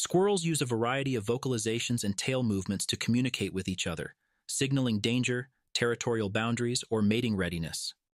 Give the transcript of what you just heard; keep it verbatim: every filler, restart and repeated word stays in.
Squirrels use a variety of vocalizations and tail movements to communicate with each other, signaling danger, territorial boundaries, or mating readiness.